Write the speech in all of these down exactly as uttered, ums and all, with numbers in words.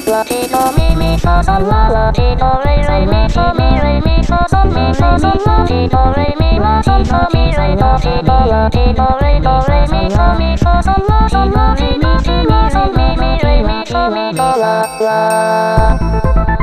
La ti do mi mi fa sol la la ti do re re mi fa mi re mi fa sol mi fa sol la ti do re mi la sol fa mi re do ti do la ti do re do re mi fa mi fa sol la sol la ti mi ti mi sol mi mi re mi fa mi do la la.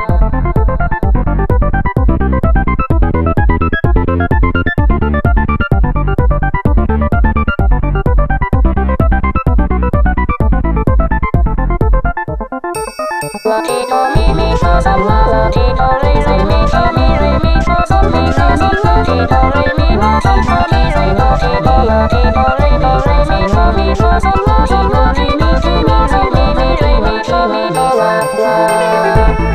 La ti do mi mi fa sol la la ti do re re mi fa mi re mi fa sol mi fa sol la ti do re mi la sol fa mi re do ti do la ti do re do re mi fa mi fa sol la sol la ti mi ti mi sol mi mi re mi fa mi do la la.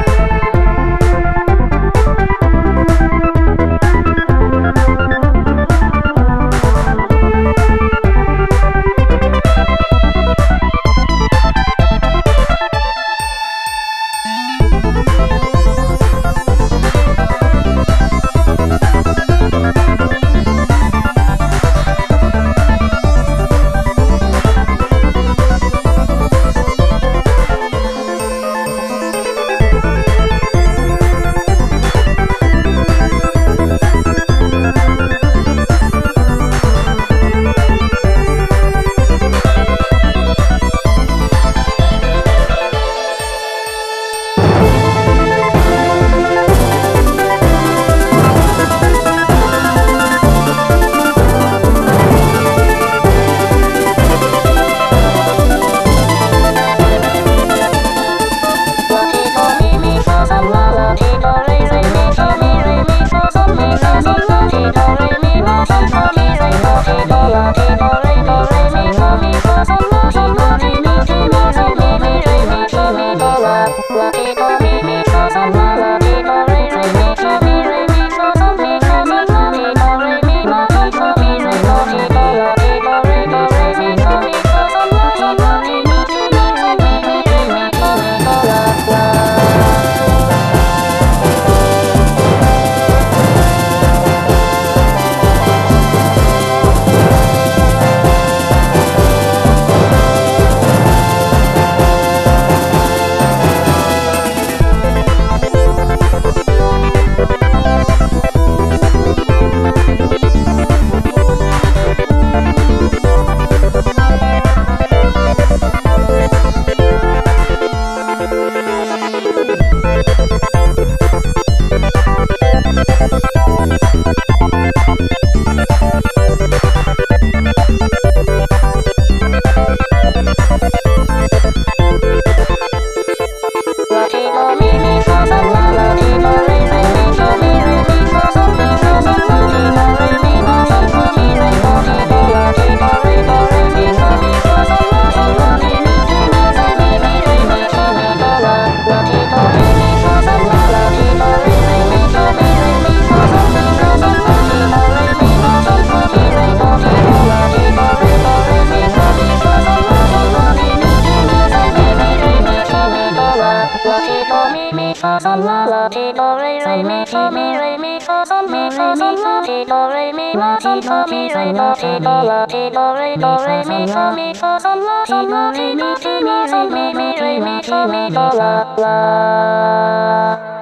fa sol la la ti do re re mi fa mi re mi fa sol mi fa sol la ti do re mi la sol fa mi re do ti do la ti do re do re mi fa mi fa sol la sol la ti mi ti mi sol mi mi re mi fa mi do la la.